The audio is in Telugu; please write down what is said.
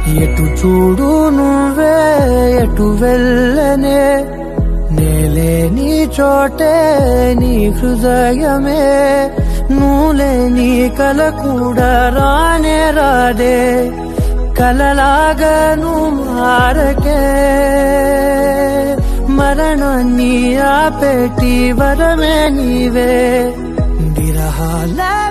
ఎటు చూడు నువ్వే ఎటు వెళ్ళనే నేలే నీ చోటే నీ హృదయమే నువ్వులే నీ కల కూడా రానే రాదే కలలాగా నువ్వు మారకే మరణాన్ని ఆపేటి వరమే నీవే విరహాల